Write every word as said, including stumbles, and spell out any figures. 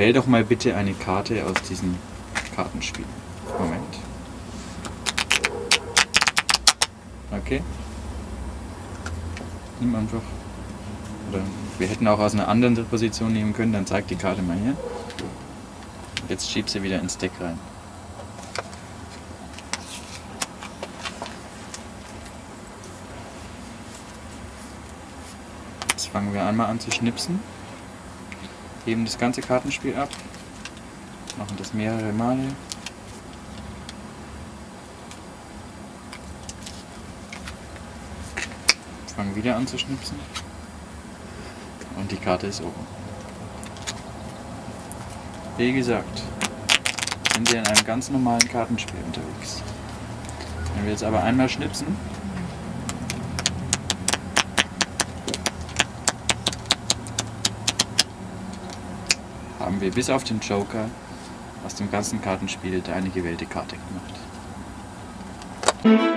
Wähl doch mal bitte eine Karte aus diesem Kartenspiel. Moment. Okay. Nimm einfach. Oder wir hätten auch aus einer anderen Position nehmen können, dann zeig die Karte mal her. Jetzt schieb sie wieder ins Deck rein. Jetzt fangen wir einmal an zu schnipsen. Heben das ganze Kartenspiel ab. Machen das mehrere Male. Fangen wieder an zu schnipsen. Und die Karte ist oben. Wie gesagt, sind wir in einem ganz normalen Kartenspiel unterwegs. Wenn wir jetzt aber einmal schnipsen, haben wir bis auf den Joker aus dem ganzen Kartenspiel eine gewählte Karte gemacht.